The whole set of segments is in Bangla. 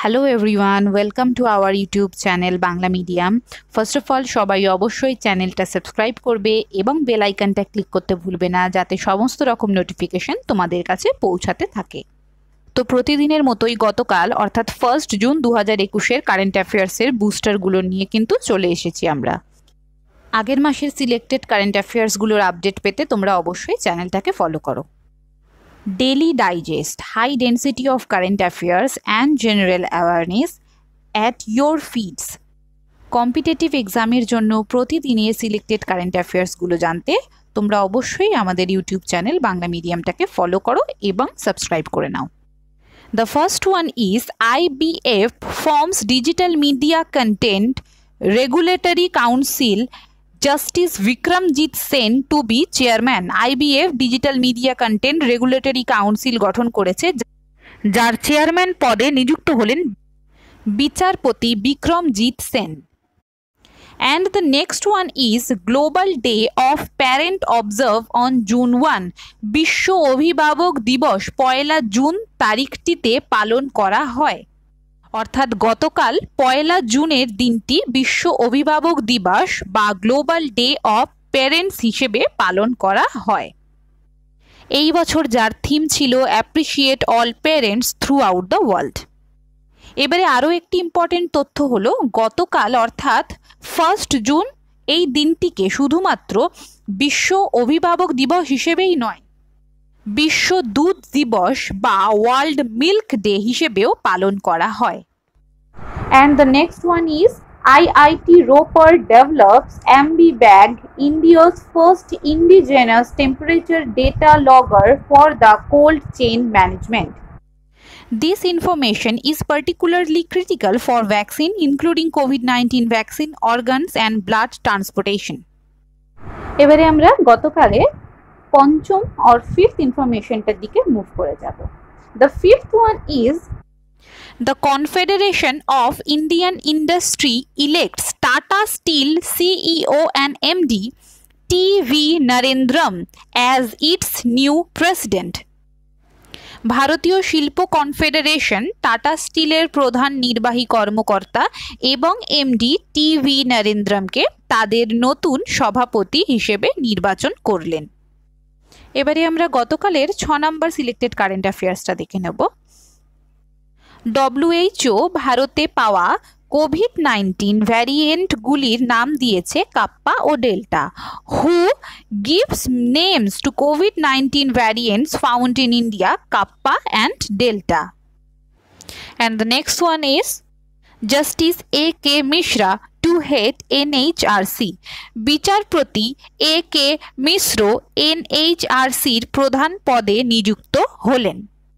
Hello everyone, welcome to our YouTube channel Bangla medium. First of all সবাই অবশ্যই চ্যানেলটা সাবস্ক্রাইব করবে এবং বেল আইকনটা ক্লিক করতে ভুলবে না, যাতে সমস্ত রকম নোটিফিকেশন তোমাদের কাছে পৌঁছাতে থাকে। তো প্রতিদিনের মতোই গতকাল অর্থাৎ 1 জুন 2021-এর কারেন্ট অ্যাফেয়ার্সের বুস্টারগুলো নিয়ে কিন্তু চলে এসেছি আমরা। আগের মাসের সিলেক্টেড কারেন্ট অ্যাফেয়ার্সগুলোর আপডেট পেতে তোমরা অবশ্যই চ্যানেলটাকে ফলো করো। Daily Digest, high density of current affairs and general awareness at your feeds. Competitive এক্সামের জন্য প্রতিদিনের সিলেক্টেড কারেন্ট অ্যাফেয়ার্সগুলো জানতে তোমরা অবশ্যই আমাদের ইউটিউব চ্যানেল বাংলা মিডিয়ামটাকে ফলো করো এবং সাবস্ক্রাইব করে নাও। The first one is IBF forms Digital Media Content Regulatory Council, Justice Vikramjit Sen to be chairman. IBF digital media content regulatory council গঠন করেছে, যার চেয়ারম্যান পদে নিযুক্ত হলেন বিচারপতি Bikramjit Sen. And the next one is Global Day of Parent Observe on June 1. বিশ্ব অভিভাবক দিবস 1 জুন তারিখটিতে পালন করা হয়। অর্থাৎ গতকাল 1 জুনের দিনটি বিশ্ব অভিভাবক দিবস বা গ্লোবাল ডে অফ প্যারেন্টস হিসেবে পালন করা হয়। এই বছর যার থিম ছিল appreciate all parents throughout the world. এবারে আরও একটি ইম্পর্টেন্ট তথ্য হলো, গতকাল অর্থাৎ 1 জুন এই দিনটিকে শুধুমাত্র বিশ্ব অভিভাবক দিবস হিসেবেই নয়, বিশ্ব দুধ দিবস বা ওয়ার্ল্ড মিল্ক ডে হিসেবেও পালন করা হয়। And the next one is IIT Ropar develops AmbiBag, India's first indigenous temperature data logger for the cold chain management. This information is particularly critical for vaccine, including COVID-19 vaccine, organs and blood transportation. এবারে আমরা গতকালে পঞ্চম or fifth ইনফরমেশনটার দিকে মুভ করে যাব। The fifth one is the Confederation of Indian Industry elects Tata Steel CEO and MD T.V. Narendram as its new president. ভারতীয় শিল্প কনফেডারেশন টাটা স্টিলের প্রধান নির্বাহী কর্মকর্তা এবং এমডি টি.ভি. নরেন্দ্রমকে তাদের নতুন সভাপতি হিসেবে নির্বাচন করলেন। এবারে আমরা গতকালের 6 নম্বর সিলেক্টেড কারেন্ট অ্যাফেয়ার্সটা দেখে নেব। WHO ভারতে পাওয়া কোভিড-19 ভ্যারিয়েন্টগুলির নাম দিয়েছে কাপ্পা ও ডেল্টা। হু গিভস নেমস টু কোভিড-19 variants found in India, kappa and delta. And the next one is justice A.K. Mishra to head NHRC। বিচারপতি A.K. মিশ্র NHRCর প্রধান পদে নিযুক্ত হলেন।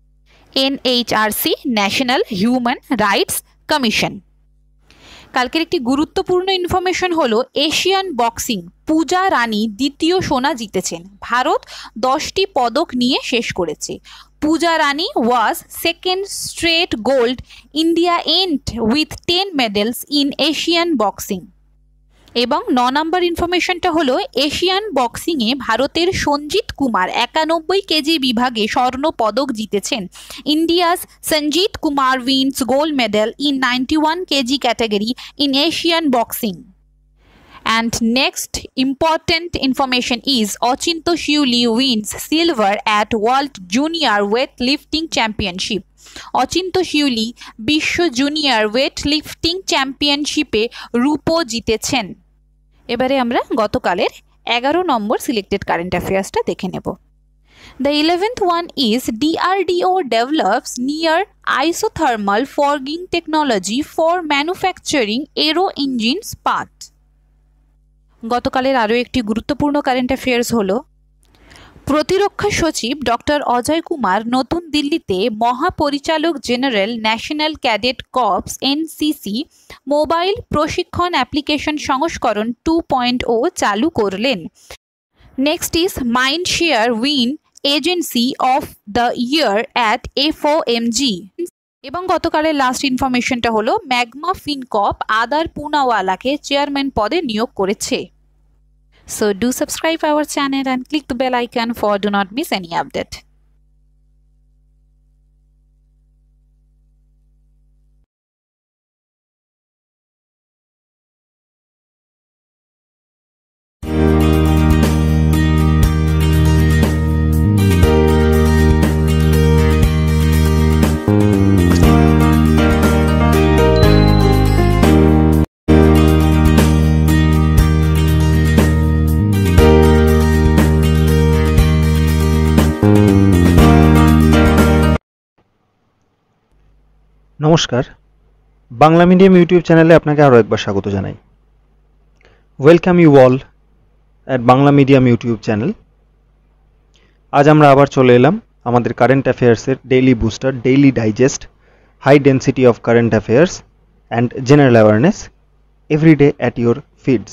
NHRC national human rights commission. কালকের একটি গুরুত্বপূর্ণ ইনফরমেশন হলো, এশিয়ান বক্সিং পূজা রানী দ্বিতীয় সোনা জিতেছেন। ভারত 10টি পদক নিয়ে শেষ করেছে। Puja Rani was second straight gold. India end with 10 medals in Asian boxing. এবং 9 নম্বর ইনফরমেশনটা হলো, এশিয়ান বক্সিংয়ে ভারতের সঞ্জিত কুমার 91 কেজি বিভাগে স্বর্ণ পদক জিতেছেন। India's Sanjeet Kumar wins gold medal in 91 KG category in Asian boxing. And next important information is Ochinto Shiuli wins silver at World Junior Weightlifting Championship. Achinta Sheuli বিশ্ব জুনিয়র ওয়েটলিফটিং চ্যাম্পিয়নশিপে রূপো জিতেছেন। এবারে আমরা গতকালের 11 নম্বর সিলেক্টেড কারেন্ট অ্যাফেয়ার্সটা দেখে নেব। The 11th one is DRDO develops near isothermal fogging technology for manufacturing aero engines part. গতকালের আরও একটি গুরুত্বপূর্ণ কারেন্ট অ্যাফেয়ার্স হলো, প্রতিরক্ষা সচিব ডক্টর অজয় কুমার নতুন দিল্লিতে মহাপরিচালক general national cadet corps NCC mobile প্রশিক্ষণ অ্যাপ্লিকেশন সংস্করণ 2.0 চালু করলেন। Next is mindshare win agency of the year at FOMG। এবং গতকালের লাস্ট ইনফরমেশনটা হলো, ম্যাগমা ফিনকর্প আদার পুনাওয়ালাকে চেয়ারম্যান পদে নিয়োগ করেছে। So do subscribe our channel and click the bell icon for do not miss any update. নমস্কার, বাংলা মিডিয়াম ইউটিউব চ্যানেলে আপনাকে আরও একবার স্বাগত জানাই। Welcome you all at Bangla medium YouTube channel. আজ আমরা আবার চলে এলাম আমাদের কারেন্ট অ্যাফেয়ার্সের daily booster, daily digest, high density of current affairs and general awareness everyday at your feeds.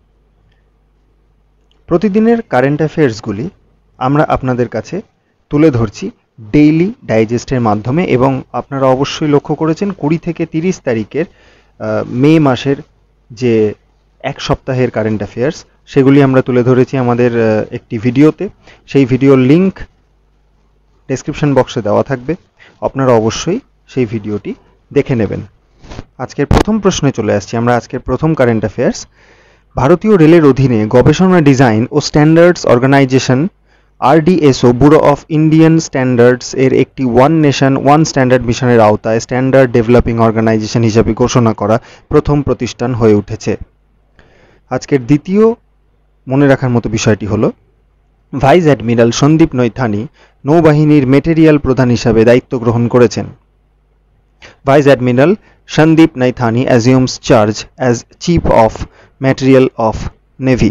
প্রতিদিনের কারেন্ট অ্যাফেয়ার্সগুলি আমরা আপনাদের কাছে তুলে ধরছি ডেইলি ডাইজেস্টের মাধ্যমে, এবং আপনারা অবশ্যই লক্ষ্য করেছেন 20 থেকে 30 তারিখের মে মাসের যে এক সপ্তাহের কারেন্ট অ্যাফেয়ার্স সেগুলি আমরা তুলে ধরেছি আমাদের একটি ভিডিওতে। সেই ভিডিওর লিঙ্ক ডেসক্রিপশন বক্সে দেওয়া থাকবে, আপনারা অবশ্যই সেই ভিডিওটি দেখে নেবেন। আজকের প্রথম প্রশ্নে চলে আসছি আমরা। আজকের প্রথম কারেন্ট অ্যাফেয়ার্স, ভারতীয় রেলের অধীনে গবেষণা, ডিজাইন ও standards organisation RDSO bureau of Indian standards এর একটি ওয়ান নেশন ওয়ান স্ট্যান্ডার্ড মিশনের আওতায় স্ট্যান্ডার্ড ডেভেলপিং অর্গানাইজেশন হিসাবে ঘোষণা করা প্রথম প্রতিষ্ঠান হয়ে উঠেছে। আজকের দ্বিতীয় মনে রাখার মতো বিষয়টি হলো, ভাইস অ্যাডমিরাল সন্দীপ নৈথানি নৌবাহিনীর মেটেরিয়াল প্রধান হিসাবে দায়িত্ব গ্রহণ করেছেন। Vice admiral Sandeep Naithani assumes charge as chief of material of navy.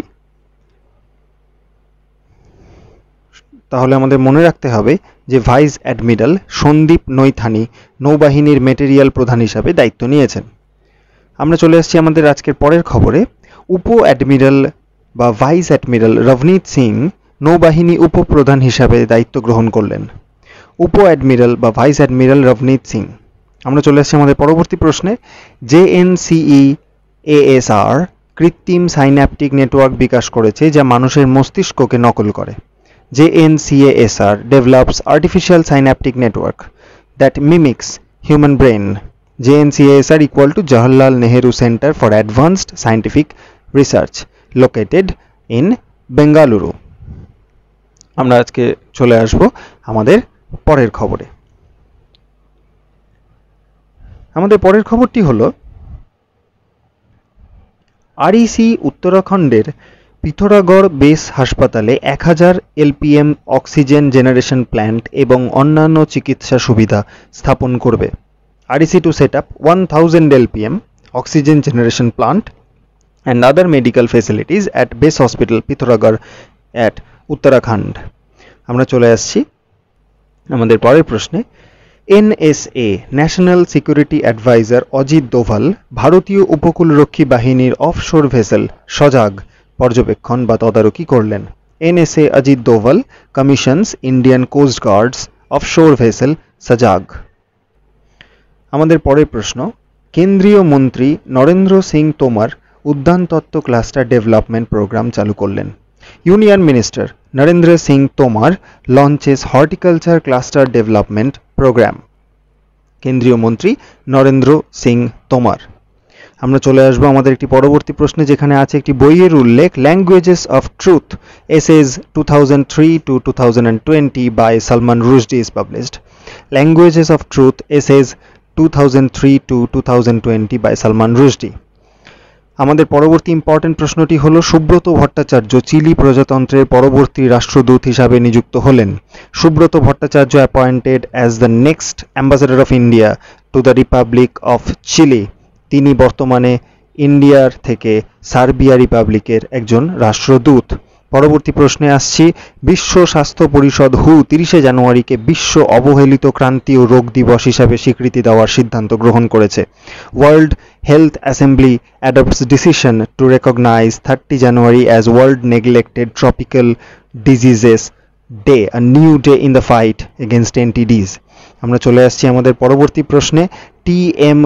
তাহলে আমাদের মনে রাখতে হবে যে ভাইস অ্যাডমিরাল সন্দীপ নৈথানি নৌবাহিনীর মেটেরিয়াল প্রধান হিসাবে দায়িত্ব নিয়েছেন। আমরা চলে আসছি আমাদের আজকের পরের খবরে। উপ অ্যাডমিরাল বা ভাইস অ্যাডমিরাল রবনীত সিং নৌবাহিনী উপপ্রধান হিসাবে দায়িত্ব গ্রহণ করলেন। উপ অ্যাডমিরাল বা ভাইস অ্যাডমিরাল রবনীত সিং। আমরা চলে আসছি আমাদের পরবর্তী প্রশ্নে। JNCEASR কৃত্রিম সাইন্যাপটিক নেটওয়ার্ক বিকাশ করেছে যা মানুষের মস্তিষ্ককে নকল করে। JNCEASR develops artificial synaptic network that mimics human brain. JNCEASR equal to Jawaharlal Nehru Center for Advanced Scientific Research located in Bengaluru. আমরা আজকে চলে আসব আমাদের পরের খবরে। আমাদের পরের খবরটি হলো, REC উত্তরাখণ্ডের পিথোরাগড় বেস হাসপাতালে 1000 LPM অক্সিজেন জেনারেশন প্ল্যান্ট এবং অন্যান্য চিকিৎসা সুবিধা স্থাপন করবে। REC to set up 1000 LPM oxygen generation plant and other medical facilities at base hospital Pithoragarh at Uttarakhand. আমরা চলে আসছি আমাদের পরের প্রশ্নে। NSA national security adviser Ajit Doval ভারতীয় উপকূলরক্ষী বাহিনীর অফশোর ভেসেল সজাগ পর্যবেক্ষণ বা তদারকি করলেন। NSA Ajit Doval commissions Indian coast guards offshore vessel Sajag. আমাদের পরের প্রশ্ন। কেন্দ্রীয় মন্ত্রী নরেন্দ্র সিং তোমর উদ্যানতত্ত্ব ক্লাস্টার ডেভেলপমেন্ট প্রোগ্রাম চালু করলেন। Union minister Narendra Singh Tomar launches horticulture cluster development programme. কেন্দ্রীয় মন্ত্রী নরেন্দ্র সিং তোমর। আমরা চলে আসবো আমাদের একটি পরবর্তী প্রশ্নে, যেখানে আছে একটি বইয়ের উল্লেখ, languages of truth essays 2003 to 2020 by Salman Rushdie is published. Languages of Truth Essays 2003 to 2020 by Salman Rushdie. আমাদের পরবর্তী ইম্পর্টেন্ট প্রশ্নটি হলো, সুব্রত ভট্টাচার্য চিলি প্রজাতন্ত্রের পরবর্তী রাষ্ট্রদূত হিসাবে নিযুক্ত হলেন। Subrata Bhattacharya appointed as the next ambassador of India to the Republic of Chile. তিনি বর্তমানে ইন্ডিয়ার থেকে সার্বিয়া রিপাবলিকের একজন রাষ্ট্রদূত। পরবর্তী প্রশ্নে আসছি। বিশ্ব স্বাস্থ্য পরিষদ হু 30 জানুয়ারিকে বিশ্ব অবহেলিত ক্রান্তি ও রোগ দিবস হিসাবে স্বীকৃতি দেওয়ার সিদ্ধান্ত গ্রহণ করেছে। World health assembly adopts decision to recognise 30 January as world neglected tropical diseases day, a new day in the fight against NTDs। আমরা চলে আসছি আমাদের পরবর্তী প্রশ্নে। TM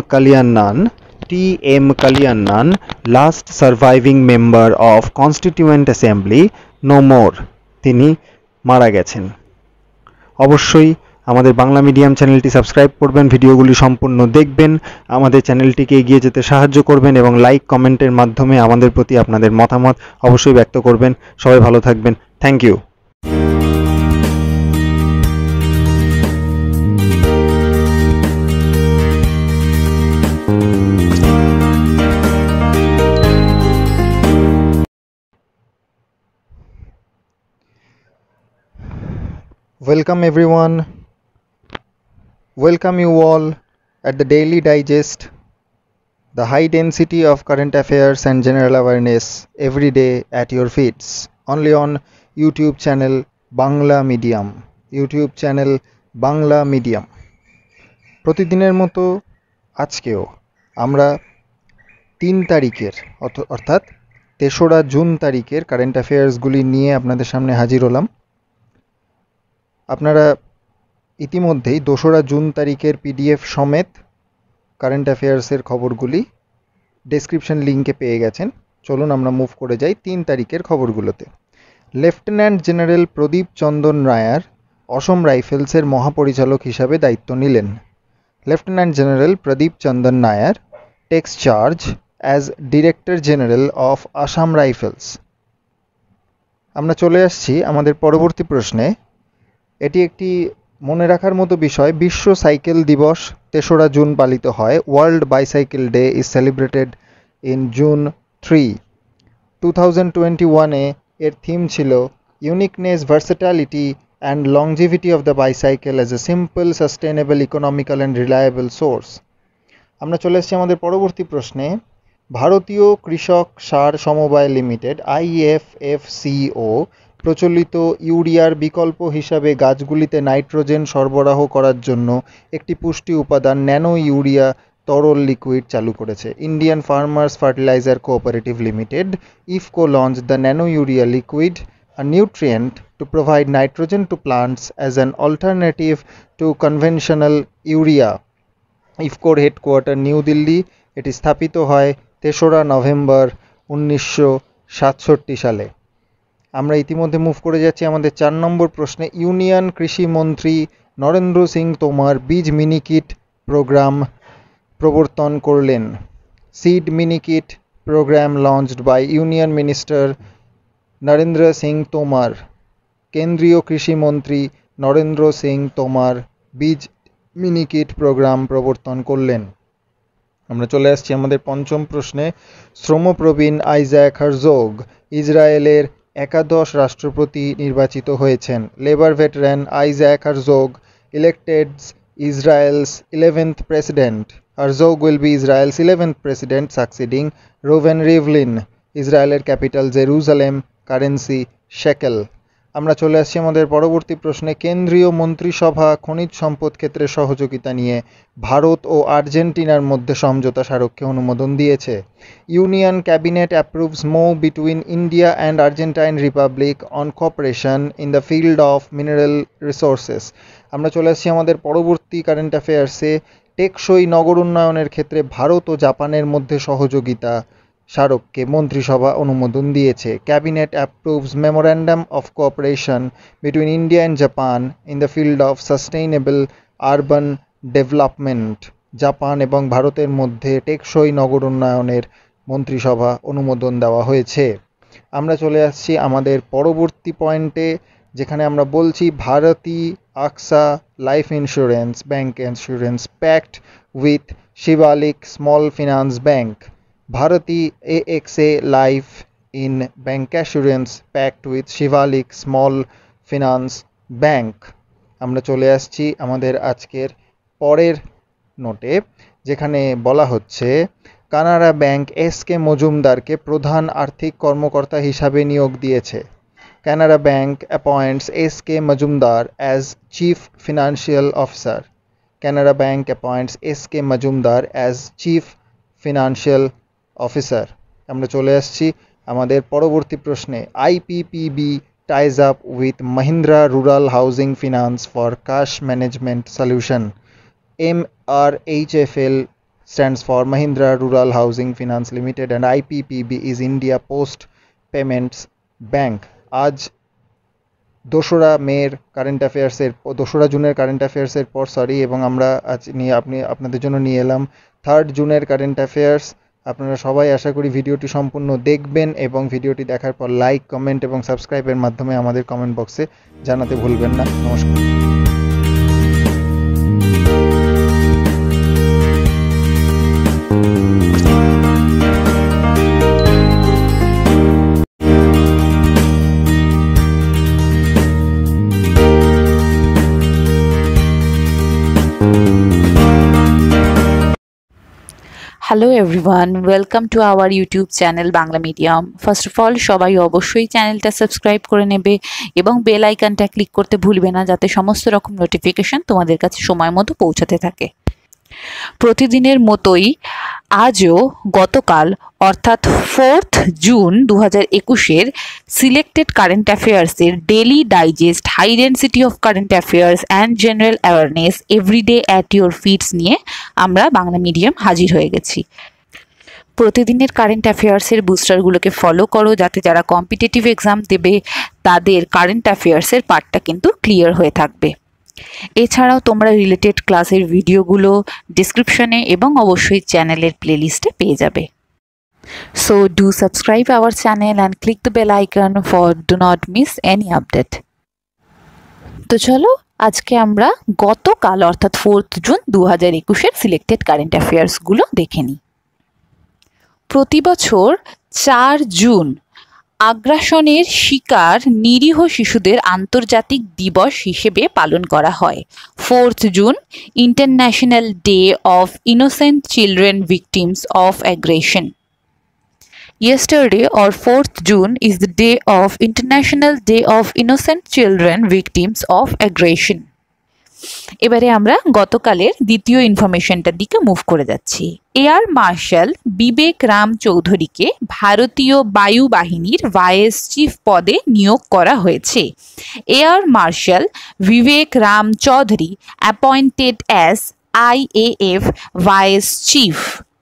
Kalyannan, last surviving member of Constituent Assembly, no more. তিনি মারা গেছেন। অবশ্যই আমাদের বাংলা মিডিয়াম চ্যানেলটি সাবস্ক্রাইব করবেন, ভিডিওগুলি সম্পূর্ণ দেখবেন, আমাদের চ্যানেলটিকে এগিয়ে যেতে সাহায্য করবেন এবং লাইক কমেন্টের মাধ্যমে আমাদের প্রতি আপনাদের মতামত অবশ্যই ব্যক্ত করবেন। সবাই ভালো থাকবেন। Thank you. Welcome everyone. Welcome you all at the Daily Digest, the high density of current affairs and general awareness every day at your feeds, only on YouTube channel Bangla Medium. YouTube channel Bangla Medium. প্রতিদিনের মতো আজকেও আমরা 3 তারিখের অর্থাৎ 3রা জুন তারিখের কারেন্ট অ্যাফেয়ার্সগুলি নিয়ে আপনাদের সামনে হাজির হলাম। আপনারা ইতিমধ্যেই 2রা জুন তারিখের পিডিএফ সমেত কারেন্ট অ্যাফেয়ার্সের খবরগুলি ডেসক্রিপশন লিঙ্কে পেয়ে গেছেন। চলুন আমরা মুভ করে যাই 3 তারিখের খবরগুলোতে। লেফটেন্যান্ট জেনারেল প্রদীপ চন্দন রায়ার অসম রাইফেলসের মহাপরিচালক হিসাবে দায়িত্ব নিলেন। Lieutenant general Pradeep Chandan Nair takes charge as director general of Assam rifles. আমরা চলে আসছি আমাদের পরবর্তী প্রশ্নে। এটি একটি মনে রাখার মতো বিষয়। বিশ্ব সাইকেল দিবস 3রা জুন পালিত হয়। World bicycle day is celebrated in June 3। 2021-এ এর থিম ছিল uniqueness, versatility and longevity of the bicycle as a simple, sustainable, economical and reliable source. আমরা চলে এসেছি আমাদের পরবর্তী প্রশ্নে। ভারতীয় কৃষক সার সমবায় লিমিটেড IFFCO প্রচলিত ইউরিয়ার বিকল্প হিসাবে গাছগুলিতে নাইট্রোজেন সরবরাহ করার জন্য একটি পুষ্টি উপাদান ন্যানো ইউরিয়া তরল লিকুইড চালু করেছে। Indian farmers fertiliser cooperative limited IFFCO launched the nano urea liquid, a nutrient to provide nitrogen to plants as an alternative to conventional urea. ইফকোর হেডকোয়ার্টার নিউ দিল্লি। এটি স্থাপিত হয় 3রা নভেম্বর 1967 সালে। আমরা ইতিমধ্যে মুভ করে যাচ্ছি আমাদের 4 নম্বর প্রশ্নে। ইউনিয়ন কৃষি মন্ত্রী নরেন্দ্র সিং তোমার বীজ মিনিকিট প্রোগ্রাম প্রবর্তন করলেন। Seed minikit program launched by union minister Narendra Singh Tomar. কেন্দ্রীয় কৃষিমন্ত্রী নরেন্দ্র সিং তোমার বীজ মিনিকিট প্রোগ্রাম প্রবর্তন করলেন। আমরা চলে আসছি আমাদের 5ম প্রশ্নে। শ্রমপ্রবীণ আইজ্যাক হারজোগ ইসরায়েলের 11শ রাষ্ট্রপতি নির্বাচিত হয়েছেন। Labour veteran Isaac Herzog elected Israel's 11th president. Herzog will be Israel's 11th president, succeeding Reuven Rivlin. ইসরায়েলের ক্যাপিটাল জেরুজালেম, কারেন্সি shekel. আমরা চলে আসছি আমাদের পরবর্তী প্রশ্নে। কেন্দ্রীয় মন্ত্রিসভা খনিজ সম্পদ ক্ষেত্রে সহযোগিতা নিয়ে ভারত ও আর্জেন্টিনার মধ্যে সমঝোতা স্মারককে অনুমোদন দিয়েছে। Union cabinet approves MoU between India and Argentine Republic on cooperation in the field of mineral resources. আমরা চলে আসছি আমাদের পরবর্তী কারেন্ট অ্যাফেয়ার্সে। টেকসই নগর উন্নয়নের ক্ষেত্রে ভারত ও জাপানের মধ্যে সহযোগিতা স্মারককে মন্ত্রিসভা অনুমোদন দিয়েছে। Cabinet approves memorandum of cooperation between India and Japan in the field of sustainable urban development. Japan এবং ভারতের মধ্যে টেকসই নগর উন্নয়নের মন্ত্রিসভা অনুমোদন দেওয়া হয়েছে। আমরা চলে আসছি আমাদের পরবর্তী পয়েন্টে, যেখানে আমরা বলছি Bharti AXA life insurance bank insurance pact with Shivalik small finance bank. Bharati AXA Life in Bancassurance pact with Shivalik Small Finance Bank. আমরা চলে আসছি আমাদের আজকের পরের নোটে, যেখানে বলা হচ্ছে কানাড়া ব্যাংক SK মজুমদারকে প্রধান আর্থিক কর্মকর্তা হিসাবে নিয়োগ দিয়েছে। Canara Bank appoints SK Majumdar as Chief Financial Officer. Canara Bank appoints SK Majumdar as Chief Financial officer. আমরা চলে আসছি আমাদের পরবর্তী প্রশ্নে। IPPB ties up with Mahindra Rural Housing Finance for cash management solution. MRHFL stands for Mahindra Rural Housing Finance Limited and IPPB is India Post Payments Bank. আজ 2রা জুনের কারেন্ট অ্যাফেয়ার্সের পর এবং আমরা আজ আপনাদের জন্য নিয়ে এলাম 3rd জুনের কারেন্ট অ্যাফেয়ার্স। আপনারা সবাই আশা করি ভিডিওটি সম্পূর্ণ দেখবেন এবং ভিডিওটি দেখার পর লাইক, কমেন্ট এবং সাবস্ক্রাইবের মাধ্যমে আমাদের কমেন্ট বক্সে জানাতে ভুলবেন না। নমস্কার। Hello everyone, welcome to our YouTube channel Bangla medium. First of all সবাই অবশ্যই চ্যানেলটা সাবস্ক্রাইব করে নেবে এবং বেল আইকনটা ক্লিক করতে ভুলবে না, যাতে সমস্ত রকম নোটিফিকেশন তোমাদের কাছে সময় মতো পৌঁছাতে থাকে। প্রতিদিনের মতোই আজও গতকাল অর্থাৎ 4th জুন 2021-এর সিলেক্টেড কারেন্ট অ্যাফেয়ার্সের daily digest high density of current affairs and general awareness everyday at your feeds নিয়ে আমরা বাংলা মিডিয়াম হাজির হয়ে গেছি। প্রতিদিনের কারেন্ট অ্যাফেয়ার্সের বুস্টারগুলোকে ফলো করো, যাতে যারা কম্পিটিটিভ এক্সাম দেবে তাদের কারেন্ট অ্যাফেয়ার্সের পার্টটা কিন্তু ক্লিয়ার হয়ে থাকবে। এছাড়াও তোমরা রিলেটেড ক্লাসের ভিডিওগুলো ডিসক্রিপশনে এবং অবশ্যই চ্যানেলের প্লেলিস্টে পেয়ে যাবে। So do subscribe our channel and click the bell icon for do not miss any update. তো চলো আজকে আমরা গতকাল অর্থাৎ 4th জুন 2021-এর সিলেক্টেড কারেন্ট অ্যাফেয়ার্সগুলো দেখে নিই। প্রতি বছর 4 জুন আগ্রাসনের শিকার নিরীহ শিশুদের আন্তর্জাতিক দিবস হিসেবে পালন করা হয়। 4th June international day of innocent children victims of aggression. Yesterday or 4th June is the day of International Day of Innocent Children Victims of Aggression. এবারে আমরা গতকালের দ্বিতীয় ইনফরমেশনটার দিকে মুভ করে যাচ্ছি। এয়ার মার্শাল বিবেক রাম চৌধুরীকে ভারতীয় বায়ুবাহিনীর ভাইস চিফ পদে নিয়োগ করা হয়েছে। Air marshal Vivek Ram Chaudhari appointed as IAF vice chief.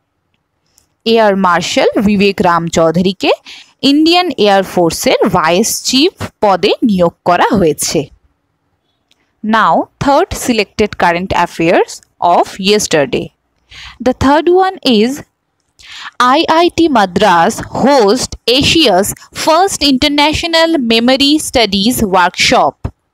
Air marshal Vivek Ram চৌধুরীকে ইন্ডিয়ান এয়ার ফোর্সের ভাইস চিফ পদে নিয়োগ করা হয়েছে। Now, third selected current affairs of yesterday. The third one is IIT Madras hosts Asia's first international memory studies workshop.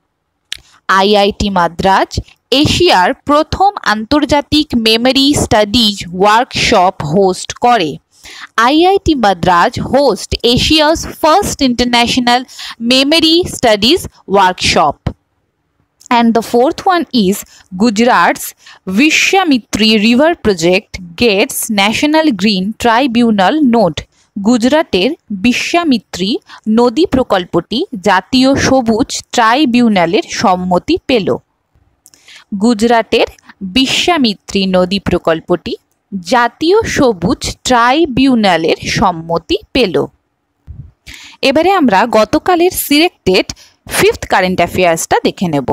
IIT Madras এশিয়ার প্রথম আন্তর্জাতিক মেমরি স্টাডিজ ওয়ার্কশপ হোস্ট করে। IIT Madras host Asia's first international memory studies workshop. And the fourth one is Gujarat's Vishyamitri River Project gets National Green Tribunal nod. গুজরাটের বিশ্বামিত্রী নদী প্রকল্পটি জাতীয় সবুজ ট্রাইব্যুনালের সম্মতি পেল। গুজরাটের বিশ্বামিত্রী নদী প্রকল্পটি জাতীয় সবুজ ট্রাইব্যুনালের সম্মতি পেল। এবারে আমরা গতকালের সিলেক্টেড 5th কারেন্ট অ্যাফেয়ার্সটা দেখে নেব।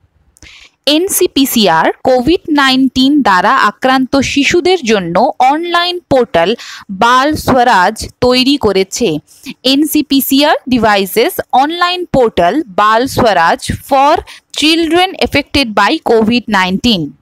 NCPCR কোভিড-19 দ্বারা আক্রান্ত শিশুদের জন্য অনলাইন পোর্টাল বাল স্বরাজ তৈরি করেছে। NCPCR devises online portal Bal Swaraj for children affected by COVID-19.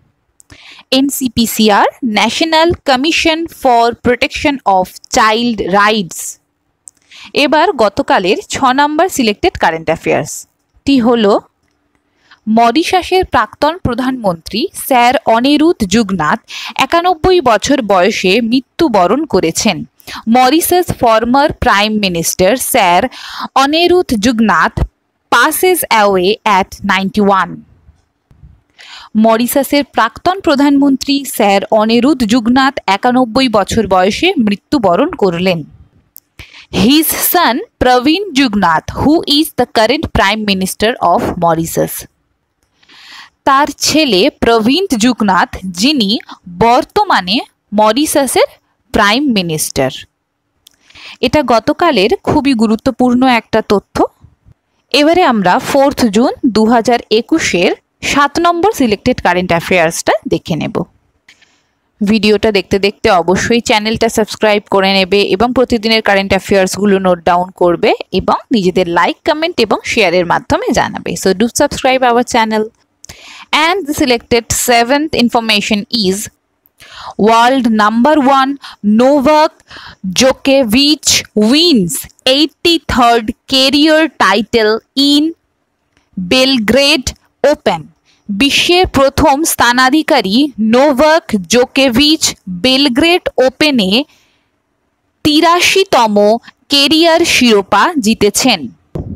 NCPCR National Commission for Protection of Child Rights। এবার গতকালের 6 নম্বর সিলেক্টেড কারেন্ট অ্যাফেয়ার্সটি হলো মরিশাসের প্রাক্তন প্রধানমন্ত্রী স্যার অনিরুদ্ধ জুগনাথ 91 বছর বয়সে মৃত্যুবরণ করেছেন। Mauritius former prime minister sir Anerood Jugnauth passes away at 91. মরিশাসের প্রাক্তন প্রধানমন্ত্রী স্যার অনিরুদ্ধ জুগনাথ 91 বছর বয়সে মৃত্যুবরণ করলেন। His son Praveen Jugnauth, who is the current Prime Minister of Mauritius. তার ছেলে প্রবীণ জুগনাথ, যিনি বর্তমানে মরিশাসের প্রাইম মিনিস্টার। এটা গতকালের খুবই গুরুত্বপূর্ণ একটা তথ্য। এবারে আমরা 4th জুন 2021-এর 7 নম্বর সিলেক্টেড কারেন্ট অ্যাফেয়ার্সটা দেখে নেব। ভিডিওটা দেখতে দেখতে অবশ্যই চ্যানেলটা সাবস্ক্রাইব করে নেবে এবং প্রতিদিনের কারেন্ট অ্যাফেয়ার্সগুলো নোট ডাউন করবে এবং নিজেদের লাইক, কমেন্ট এবং শেয়ারের মাধ্যমে জানাবে। So do subscribe our channel. And the selected 7th information is world number 1 Novak Djokovic wins 83rd career title in Belgrade Open. বিশ্বের প্রথম স্থানাধিকারী নোভাক জোকোভিচ বেলগ্রেড ওপেনে 83তম কেরিয়ার শিরোপা জিতেছেন।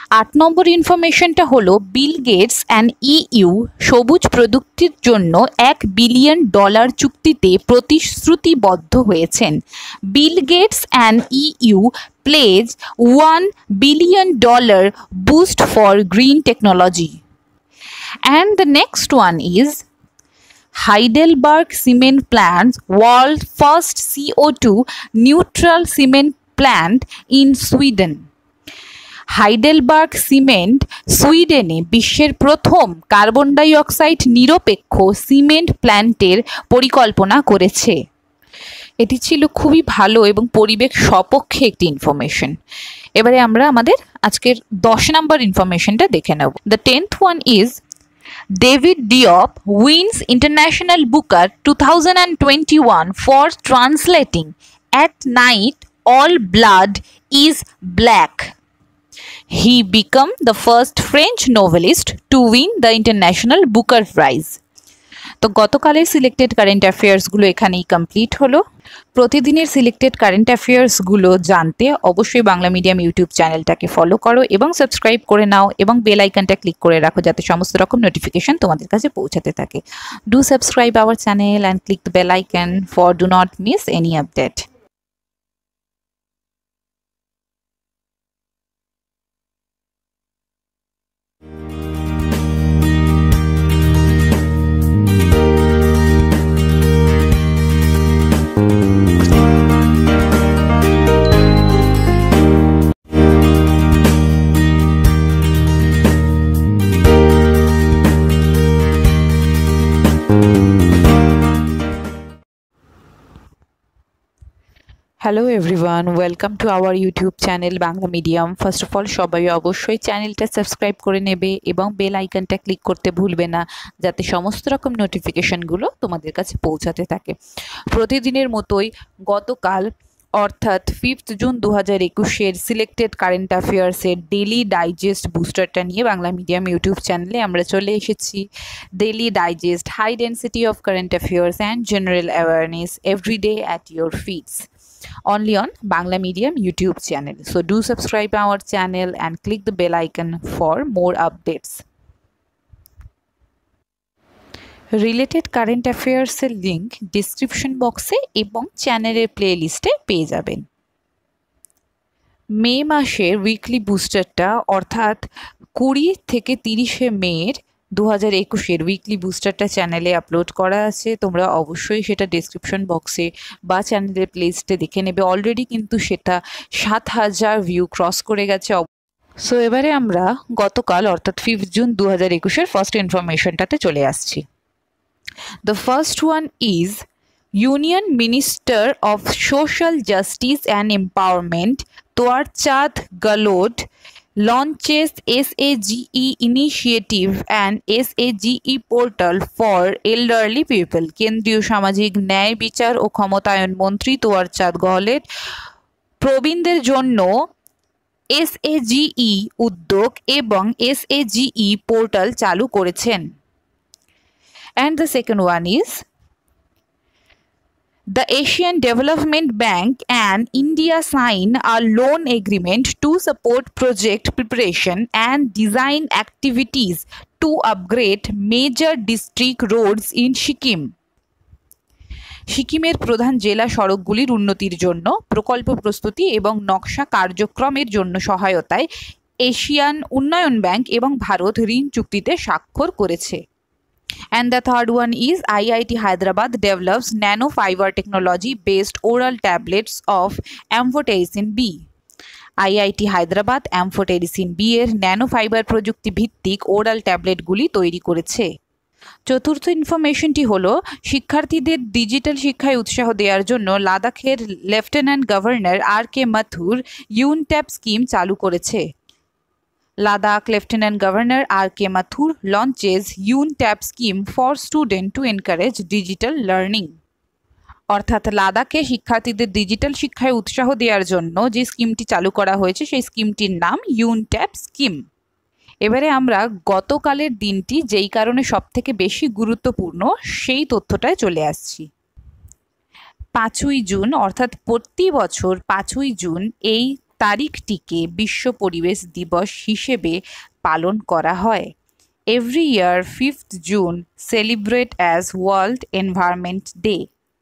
8 নম্বর ইনফরমেশনটা হলো বিল গেটস অ্যান্ড ইইউ সবুজ প্রযুক্তির জন্য $1 বিলিয়ন চুক্তিতে প্রতিশ্রুতিবদ্ধ হয়েছেন। Bill Gates and EU pledge $1 billion boost for green technology. And the next one is Heidelberg Cement plants world first CO2 neutral cement plant in Sweden. Heidelberg cement সুইডেনে বিশ্বের প্রথম কার্বন ডাই অক্সাইড নিরপেক্ষ সিমেন্ট প্ল্যান্টের পরিকল্পনা করেছে। এটি ছিল খুবই ভালো এবং পরিবেশ সপক্ষে একটি ইনফরমেশন। এবারে আমরা আমাদের আজকের 10 নম্বর ইনফরমেশনটা দেখে নেব। The 10th one is David Diop wins International Booker 2021 for translating At Night All Blood is Black. He became the first French novelist to win the International Booker Prize. তো গতকালের সিলেক্টেড কারেন্ট অ্যাফেয়ার্সগুলো এখানেই কমপ্লিট হলো। প্রতিদিনের সিলেক্টেড কারেন্ট অ্যাফেয়ার্সগুলো জানতে অবশ্যই বাংলা মিডিয়াম ইউটিউব চ্যানেলটাকে ফলো করো এবং সাবস্ক্রাইব করে নাও এবং বেল আইকনটা ক্লিক করে রাখো যাতে সমস্ত রকম নোটিফিকেশন তোমাদের কাছে পৌঁছাতে থাকে। Do subscribe our channel and click the bell icon for do not miss any update. Hello everyone, welcome to our YouTube channel Bangla medium. First of all সবাই অবশ্যই চ্যানেলটা সাবস্ক্রাইব করে নেবে এবং বেল আইকনটা ক্লিক করতে ভুলবে না যাতে সমস্ত রকম নোটিফিকেশনগুলো তোমাদের কাছে পৌঁছাতে থাকে। প্রতিদিনের মতোই গতকাল অর্থাৎ 5 জুন 2021 সিলেক্টেড কারেন্ট অ্যাফেয়ার্সের ডেলি ডাইজেস্ট বুস্টারটা নিয়ে বাংলা মিডিয়াম ইউটিউব চ্যানেলে আমরা চলে এসেছি। Daily digest, high density of current affairs and general awareness everyday at your feeds only on Bangla Medium YouTube channel. So do subscribe our channel and click the bell icon for more updates. Related current affairs এর লিংক ডিসক্রিপশন বক্সে এবং চ্যানেলের প্লেলিস্টে পেয়ে যাবেন। মে মাসের উইকলি বুস্টারটা অর্থাৎ 20 থেকে 30 মের 2021 উইকলি বুস্টারটা চ্যানেলে আপলোড করা আছে। তোমরা অবশ্যই সেটা ডেসক্রিপশন বক্সে বা চ্যানেলের প্লেলিস্টে দেখে নেবে। অলরেডি কিন্তু সেটা 7000 ভিউ ক্রস করে গেছে। সো এবারে আমরা গতকাল অর্থাৎ 5 জুন 2021 ফার্স্ট ইনফরমেশনটাতে চলে আসছি। The first one is union minister of social justice and empowerment Thawarchand Gehlot launches SAGE initiative and SAGE portal for elderly people. কেন্দ্রীয় সামাজিক ন্যায় বিচার ও ক্ষমতায়ন মন্ত্রী তোয়ারচাঁদ গেহলোট প্রবীণদের জন্য SAGE উদ্যোগ এবং SAGE পোর্টাল চালু করেছেন। And the second one is the Asian Development Bank and India sign a loan agreement to support project preparation and design activities to upgrade major district roads in Sikkim. সিকিমের প্রধান জেলা সড়কগুলির উন্নতির জন্য প্রকল্প প্রস্তুতি এবং নকশা কার্যক্রমের জন্য সহায়তায় এশিয়ান উন্নয়ন ব্যাংক এবং ভারত ঋণ চুক্তিতে স্বাক্ষর করেছে। And the third one is IIT Hyderabad develops nanofiber technology based oral tablets of amphotericin B. IIT Hyderabad amphotericin B এর ন্যানোফাইবার প্রযুক্তি ভিত্তিক ওরাল ট্যাবলেটগুলি তৈরি করেছে। চতুর্থ ইনফরমেশনটি হলো শিক্ষার্থীদের ডিজিটাল শিক্ষায় উৎসাহ দেওয়ার জন্য লাদাখের লেফটেন্যান্ট গভর্নর RK মাথুর ইউনট্যাপ স্কিম চালু করেছে। Ladakh Lieutenant Governor RK Mathur launches UNTAP scheme for students to encourage digital learning. অর্থাৎ লাদাখে শিক্ষার্থীদের ডিজিটাল শিক্ষায় উৎসাহ দেওয়ার জন্য যে স্কিমটি চালু করা হয়েছে সেই স্কিমটির নাম UNTAP স্কিম। এবারে আমরা গতকালের দিনটি যেই কারণে সবথেকে বেশি গুরুত্বপূর্ণ সেই তথ্যটায় চলে আসছি। 5ই জুন অর্থাৎ প্রতি বছর 5ই জুন এই তারিখটিকে বিশ্ব পরিবেশ দিবস হিসেবে পালন করা হয়? Every year 5th June celebrate as World Environment Day.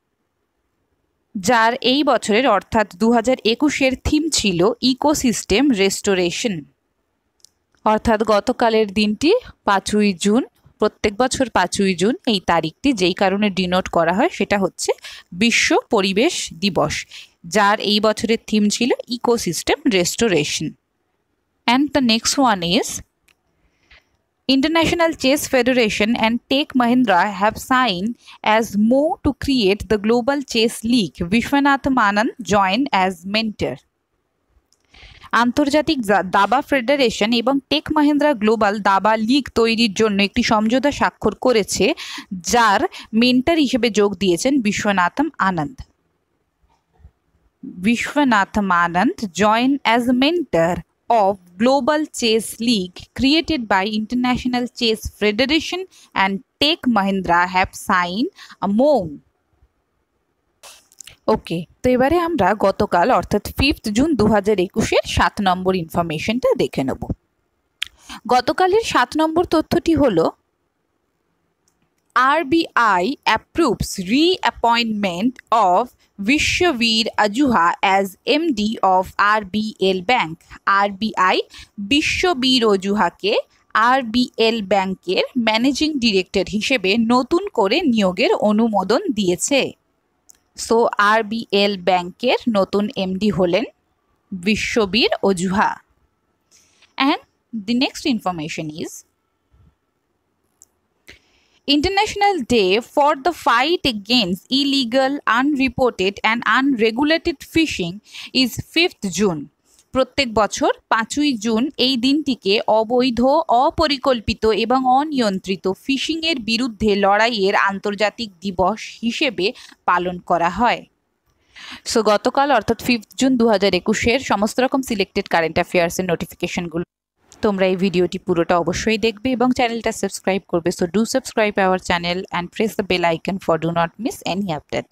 যার এই বছরের অর্থাৎ 2021-এর থিম ছিল ইকোসিস্টেম রেস্টোরেশন। অর্থাৎ গতকালের দিনটি 5ই জুন, প্রত্যেক বছর 5ই জুন এই তারিখটি যেই কারণে ডিনোট করা হয় সেটা হচ্ছে বিশ্ব পরিবেশ দিবস, যার এই বছরের থিম ছিল ecosystem restoration. And the next one is International Chess Federation and Tech Mahindra have signed as MOU to create the Global Chess League. Vishwanathan Anand joined as mentor. আন্তর্জাতিক দাবা ফেডারেশন এবং টেক মাহিন্দ্রা গ্লোবাল দাবা লিগ তৈরির জন্য একটি সমঝোতা স্বাক্ষর করেছে, যার মেন্টর হিসেবে যোগ দিয়েছেন বিশ্বনাথম আনন্দ। Vishwanathan Anand joined as a mentor of Global Chess League created by International Chess Federation and Tech Mahindra have signed a MOU. ওকে, তো এবারে আমরা গতকাল অর্থাৎ 5th জুন 2021-এর 7 নম্বর ইনফরমেশনটা দেখে নেব। গতকালের 7 নম্বর তথ্যটি হলো RBI approves reappointment of Vishwavir Ajuha as MD of RBL Bank. RBI Vishwavir অজুহাকে RBL ব্যাংকের ম্যানেজিং ডিরেক্টর হিসেবে নতুন করে নিয়োগের অনুমোদন দিয়েছে। সো RBL ব্যাংকের নতুন এমডি হলেন Vishwavir Ahuja. And the next information is International Day for the Fight Against Illegal, Unreported and Unregulated Fishing is 5th June. প্রত্যেক বছর 5ই জুন এই দিনটিকে অবৈধ, অপরিকল্পিত এবং অনিয়ন্ত্রিত ফিশিংয়ের বিরুদ্ধে লড়াইয়ের আন্তর্জাতিক দিবস হিসেবে পালন করা হয়। সো গতকাল অর্থাৎ 5th জুন 2021-এর সমস্ত রকম সিলেক্টেড কারেন্ট অ্যাফেয়ার্সের নোটিফিকেশনগুলো তোমরা এই ভিডিওটি পুরোটা অবশ্যই দেখবে এবং চ্যানেলটা সাবস্ক্রাইব করবে। So do subscribe our channel and press the bell icon for do not miss any update.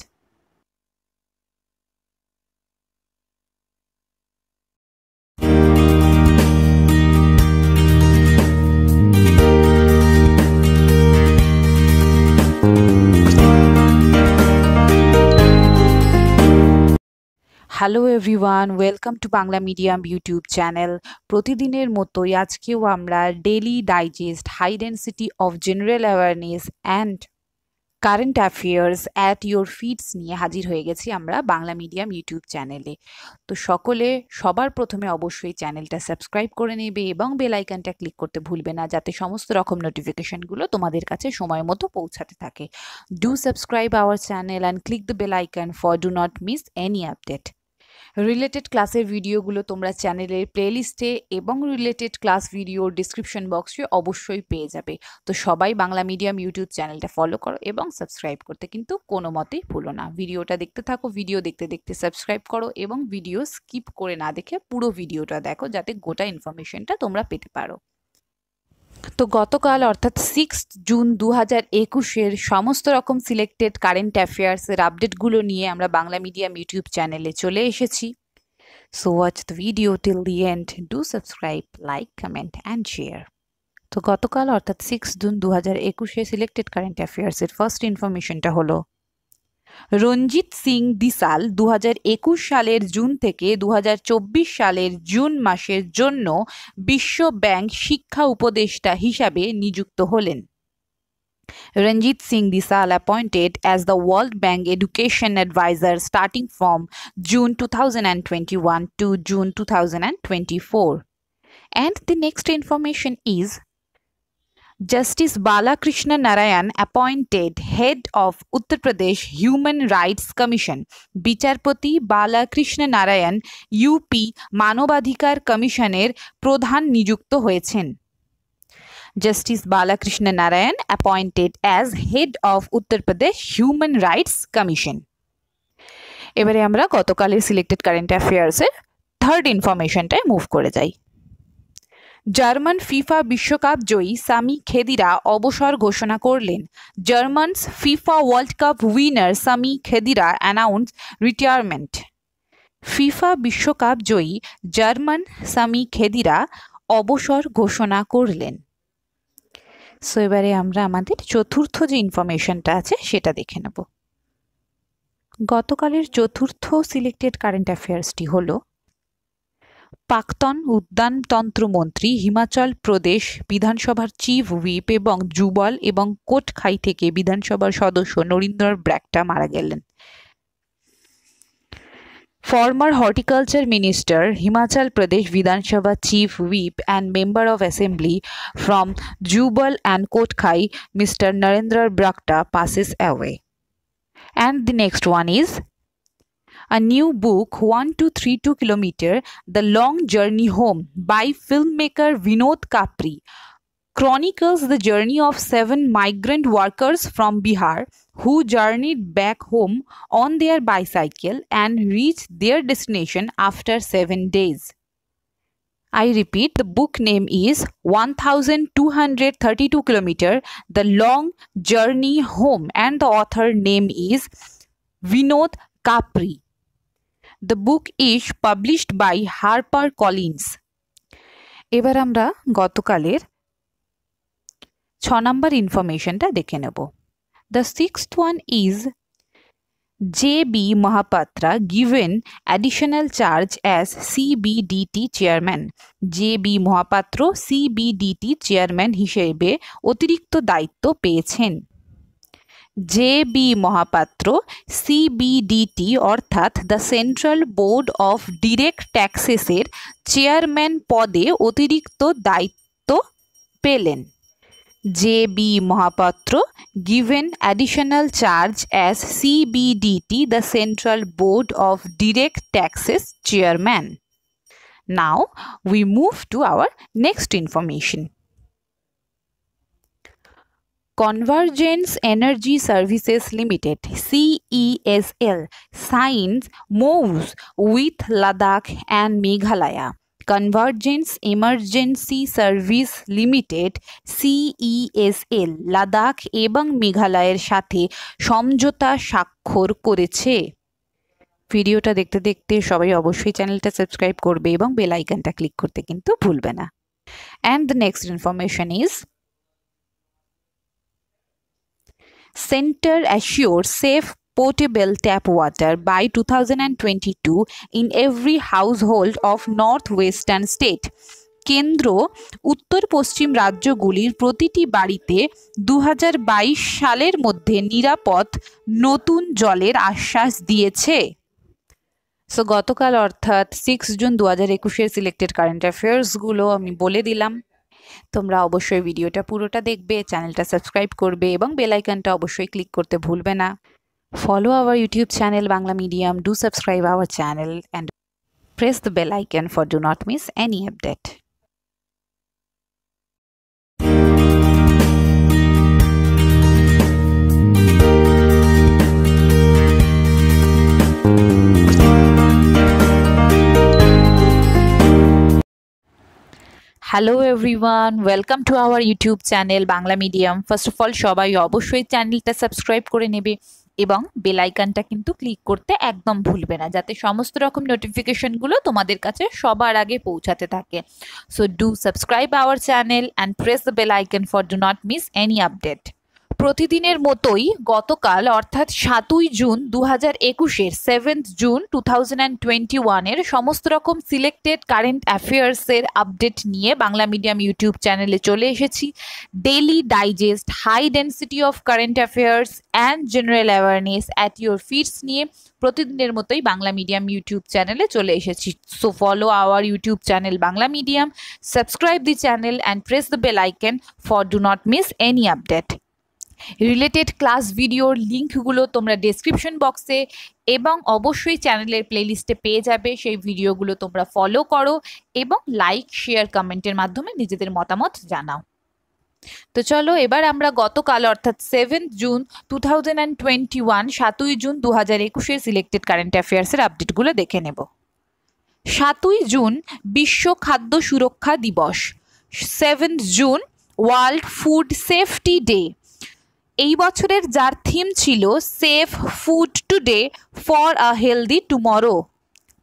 Hello everyone, welcome to Bangla medium YouTube channel. প্রতিদিনের মতোই আজকেও আমরা daily digest, high density of general awareness and current affairs at your feeds নিয়ে হাজির হয়ে গেছি আমরা বাংলা মিডিয়াম ইউটিউব চ্যানেলে। তো সকলে সবার প্রথমে অবশ্যই চ্যানেলটা সাবস্ক্রাইব করে নেবে এবং বেল আইকনটা ক্লিক করতে ভুলবে না, যাতে সমস্ত রকম নোটিফিকেশনগুলো তোমাদের কাছে সময় মতো পৌঁছাতে থাকে। Do subscribe our channel and click the bell icon for do not miss any update. Related ক্লাসের ভিডিওগুলো তোমরা চ্যানেলের প্লেলিস্টে এবং রিলেটেড ক্লাস ভিডিওর ডিসক্রিপশন বক্সে অবশ্যই পেয়ে যাবে। তো সবাই বাংলা মিডিয়াম ইউটিউব চ্যানেলটা ফলো করো এবং সাবস্ক্রাইব করতে কিন্তু কোনো মতেই ভুলো না। ভিডিওটা দেখতে থাকো, ভিডিও দেখতে দেখতে সাবস্ক্রাইব করো এবং ভিডিও স্কিপ করে না দেখে পুরো ভিডিওটা দেখো, যাতে গোটা ইনফরমেশনটা তোমরা পেতে পারো। তো গতকাল অর্থাৎ 6th জুন 2021-এর সমস্ত রকম সিলেক্টেড কারেন্ট অ্যাফেয়ার্সের আপডেটগুলো নিয়ে আমরা বাংলা মিডিয়াম ইউটিউব চ্যানেলে চলে এসেছি। So watch the video till the end, do subscribe, like, comment and share. তো গতকাল অর্থাৎ 6th জুন 2021-এ সিলেক্টেড কারেন্ট অ্যাফেয়ার্সের ফার্স্ট ইনফরমেশনটা হলো রঞ্জিত সিং দিসাল 2021 সালের জুন থেকে 2024 সালের জুন মাসের জন্য বিশ্ব ব্যাংক শিক্ষা উপদেষ্টা হিসাবে নিযুক্ত হলেন। Ranjit Singh Disal appointed as the World Bank Education Advisor starting from June 2021 to June 2024. And the next information is Justice Balakrishna Narayan appointed head of Uttar Pradesh Human Rights Commission. বিচারপতি বালাকৃষ্ণ নারায়ণ ইউপি মানবাধিকার কমিশনের প্রধান নিযুক্ত হয়েছেন। Justice Balakrishna Narayan appointed as head of Uttar Pradesh Human Rights Commission. এবারে আমরা গতকালের সিলেক্টেড কারেন্ট অ্যাফেয়ার্সের থার্ড ইনফরমেশনটায় মুভ করে যাই। জার্মান ফিফা বিশ্বকাপ জয়ী সামি খেদিরা অবসর ঘোষণা করলেন। জার্মানস FIFA world cup winner Sami Khedira announce retirement. FIFA বিশ্বকাপ জয়ী জার্মান সামি খেদিরা অবসর ঘোষণা করলেন। সো এবারে আমরা আমাদের চতুর্থ যে ইনফরমেশনটা আছে সেটা দেখে নেব। গতকালের চতুর্থ সিলেক্টেড কারেন্ট অ্যাফেয়ার্সটি হলো প্রাক্তন উদ্যানতন্ত্র মন্ত্রী, হিমাচল প্রদেশ বিধানসভার চিফ হুইপ এবং যুবল এবং কোটখাই থেকে বিধানসভার সদস্য নরিন্দর ব্র্যাকটা মারা গেলেন। Former Horticulture Minister, Himachal Pradesh Vidhan Sabha Chief Whip and Member of Assembly from Jubal and Kotkhai, Mr. Narendra Brakta passes away. And the next one is a new book, 1232 km, The Long Journey Home by filmmaker Vinod Kapri, chronicles the journey of 7 migrant workers from Bihar who journeyed back home on their bicycle and reached their destination after 7 days. I repeat, the book name is 1232 km, The Long Journey Home, and the author name is Vinod Kapri. The book is published by HarperCollins. এবার আমরা গতকালের 6 নম্বর ইনফরমেশনটা দেখে নেব। The sixth one is J.B. Mohapatra given additional charge as CBDT chairman. J.B. Mohapatra CBDT chairman হিসেবে অতিরিক্ত দায়িত্ব পেয়েছেন। J.B. মহাপাত্র CBDT অর্থাৎ the central board of direct ট্যাক্সেসের চেয়ারম্যান পদে অতিরিক্ত দায়িত্ব পেলেন। J.B. Mohapatra given additional charge as CBDT, the Central Board of Direct Taxes Chairman. Now we move to our next information. Convergence Energy Services Limited CESL signs MOUs with Ladakh and Meghalaya. Convergence Emergency Service Limited CESL Ladakh এবং মেঘালয়ের সাথে সমঝোতা স্বাক্ষর করেছে। ভিডিওটা দেখতে দেখতে সবাই অবশ্যই চ্যানেলটা সাবস্ক্রাইব করবে এবং বেল আইকনটা ক্লিক করতে কিন্তু ভুলবে না। And the next information is Center assures safe potable tap water by 2022 in every household of northwestern state. কেন্দ্র উত্তর পশ্চিম রাজ্যগুলির প্রতিটি বাড়িতে 2022 সালের মধ্যে নিরাপদ নতুন জলের আশ্বাস দিয়েছে। সো গতকাল অর্থাৎ 6 জুন 2021-এর সিলেক্টেড কারেন্ট অ্যাফেয়ার্সগুলো আমি বলে দিলাম। তোমরা অবশ্যই ভিডিওটা পুরোটা দেখবে, চ্যানেলটা সাবস্ক্রাইব করবে এবং বেল আইকনটা অবশ্যই ক্লিক করতে ভুলবে না। Follow our YouTube channel Bangla Medium, do subscribe our channel and press the bell icon for do not miss any update. Hello everyone, welcome to our YouTube channel Bangla medium. First of all সবাই অবশ্যই চ্যানেলটা সাবস্ক্রাইব করে নেবে এবং বেল আইকনটা কিন্তু ক্লিক করতে একদম ভুলবে না, যাতে সমস্ত রকম নোটিফিকেশনগুলো তোমাদের কাছে সবার আগে পৌঁছাতে থাকে। So do subscribe our channel and press the bell icon for do not miss any update. প্রতিদিনের মতোই গতকাল অর্থাৎ 7ই জুন 2021-এর 7th জুন 2021-এর সমস্ত রকম সিলেক্টেড কারেন্ট অ্যাফেয়ার্সের আপডেট নিয়ে বাংলা মিডিয়াম ইউটিউব চ্যানেলে চলে এসেছি। Daily digest, high density of current affairs and general awareness at your feeds নিয়ে প্রতিদিনের মতোই বাংলা মিডিয়াম ইউটিউব চ্যানেলে চলে এসেছি। So follow our YouTube channel Bangla medium, subscribe the channel and press the bell icon for do not miss any update. Related class ভিডিওর লিঙ্কগুলো তোমরা ডেসক্রিপশন বক্সে এবং অবশ্যই চ্যানেলের প্লেলিস্টে পেয়ে যাবে। সেই ভিডিওগুলো তোমরা ফলো করো এবং লাইক, শেয়ার, কমেন্টের মাধ্যমে নিজেদের মতামত জানাও। তো চলো এবার আমরা গতকাল অর্থাৎ 7th জুন 2021, 7ই জুন 2021-এর সিলেক্টেড কারেন্ট অ্যাফেয়ার্সের আপডেটগুলো দেখে নেব। 7ই জুন বিশ্ব খাদ্য সুরক্ষা দিবস। 7th June world food safety day. এই বছরের যার থিম ছিল safe food today for a healthy tomorrow.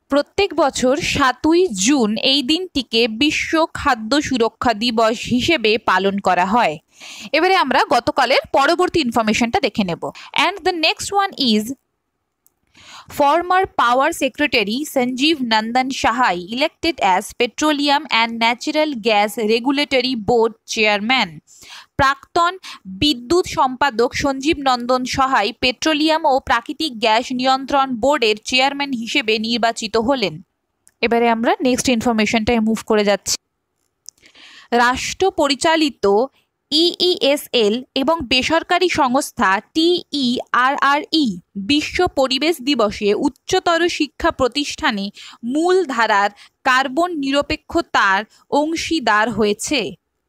প্রত্যেক বছর 7ই জুন এই দিনটিকে বিশ্ব খাদ্য সুরক্ষা দিবস হিসেবে পালন করা হয়। এবারে আমরা গতকালের পরবর্তী ইনফরমেশনটা দেখে নেব। And the next one is former Power Secretary Sanjeev Nandan Sahai elected as Petroleum and Natural Gas Regulatory Board Chairman. প্রাক্তন বিদ্যুৎ সম্পাদক সঞ্জীব নন্দন সাহাই পেট্রোলিয়াম ও প্রাকৃতিক গ্যাস নিয়ন্ত্রণ বোর্ডের চেয়ারম্যান হিসেবে নির্বাচিত হলেন। এবারে আমরা নেক্সট ইনফরমেশনটায় মুভ করে যাচ্ছি। রাষ্ট্র পরিচালিত ইইএসএল এবং বেসরকারি সংস্থা টিইআরআরই বিশ্ব পরিবেশ দিবসে উচ্চতর শিক্ষা প্রতিষ্ঠানে মূলধারার কার্বন নিরপেক্ষতার অংশীদার হয়েছে।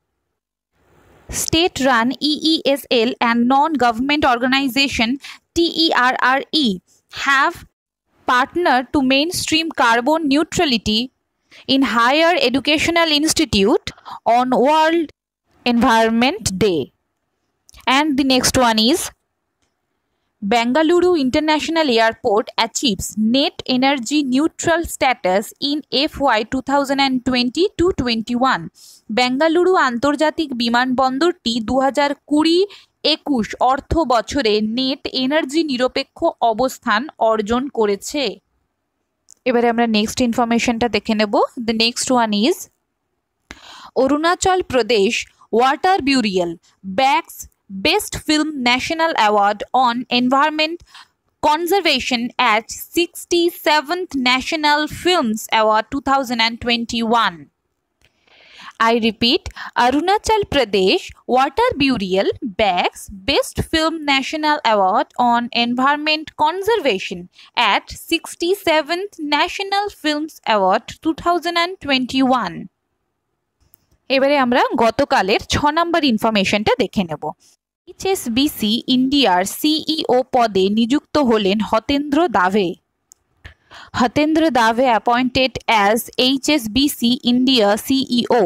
State run EESL and non-government organization TERRE have partnered to mainstream carbon neutrality in higher educational institute on World Environment Day. And the next one is Bengaluru International Airport achieves net energy neutral status in FY 2020-21. Bengaluru আন্তর্জাতিক বিমানবন্দরটি 2020-21 অর্থ বছরে নেট এনার্জি নিরপেক্ষ অবস্থান অর্জন করেছে। এবারে আমরা নেক্সট ইনফরমেশনটা দেখে নেব। The next one is Arunachal Pradesh water burial bags Best Film National Award on Environment Conservation at 67th National Films Award 2021. I repeat, Arunachal Pradesh Water Burial bags Best Film National Award on Environment Conservation at 67th National Films Award 2021. এবারে আমরা গতকালের 6 নম্বর ইনফরমেশনটা দেখে নেব। এইচএসবিসি ইন্ডিয়ার সিইও পদে নিযুক্ত হলেন Hitendra Dave. Hitendra Dave appointed as HSBC India CEO.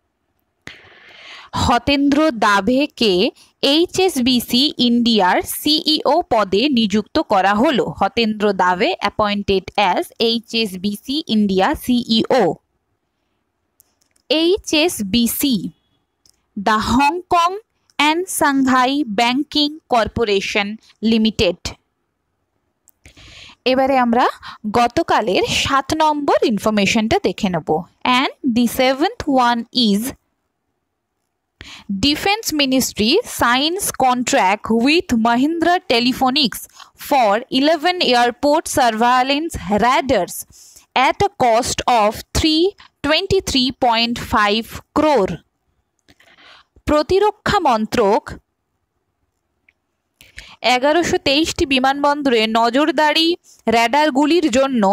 Hitendra দাভেকে এইচএসবিসি ইন্ডিয়ার সিইও পদে নিযুক্ত করা হলো। Hitendra Dave appointed as HSBC India CEO. HSBC, the Hong Kong and Shanghai Banking Corporation Limited. এবারে আমরা গতকালের 7 নম্বর ইনফরমেশনটা দেখে নেব। And the 7th one is Defense Ministry signs contract with Mahindra Telephonics for 11 airport surveillance radars at a cost of 323.5 crore. প্রতিরক্ষা মন্ত্রক 1123টি বিমানবন্দরে নজরদারি র্যাডারগুলির জন্য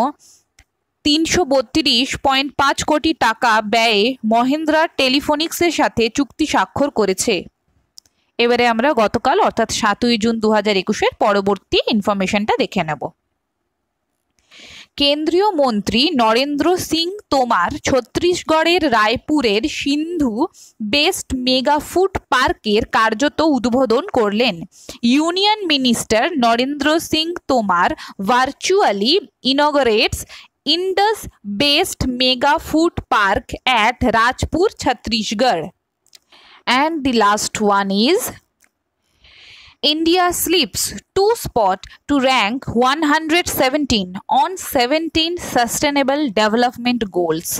332.5 কোটি টাকা ব্যয়ে মহিন্দ্রা টেলিফোনিক্সের সাথে চুক্তি স্বাক্ষর করেছে। এবারে আমরা গতকাল অর্থাৎ 7ই জুন 2021-এর পরবর্তী ইনফরমেশনটা দেখে নেব। কেন্দ্রীয় মন্ত্রী নরেন্দ্র সিং তোমার ছত্তিশগড়ের রায়পুরের সিন্ধু বেস্ট মেগা ফুড পার্কের কার্যত উদ্বোধন করলেন। Union minister Narendra Singh Tomar virtually inaugurates Indus best mega food park at Rajpur, Chhattisgarh. And the last one is India slips 2 spots to rank 117 on 17 Sustainable Development Goals.